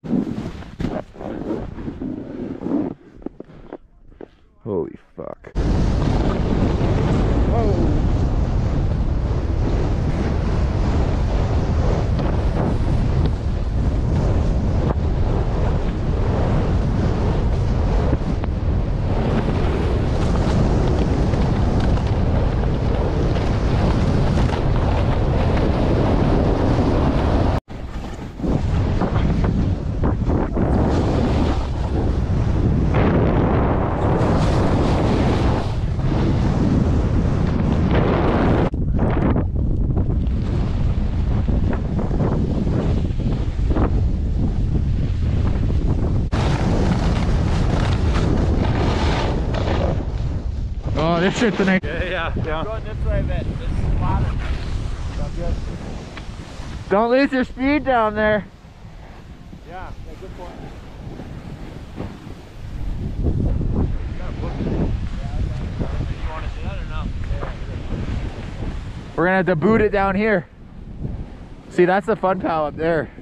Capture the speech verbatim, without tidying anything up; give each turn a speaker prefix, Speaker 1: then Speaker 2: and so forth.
Speaker 1: Holy fuck. Whoa. Oh, this shit's an egg.
Speaker 2: Yeah, yeah, yeah.
Speaker 3: Going this way a bit. This is water. Sounds good.
Speaker 1: Don't lose your speed down there.
Speaker 3: Yeah, yeah, good point. You want to do that or no?
Speaker 1: We're gonna have to boot it down here. See, that's the fun pal up there.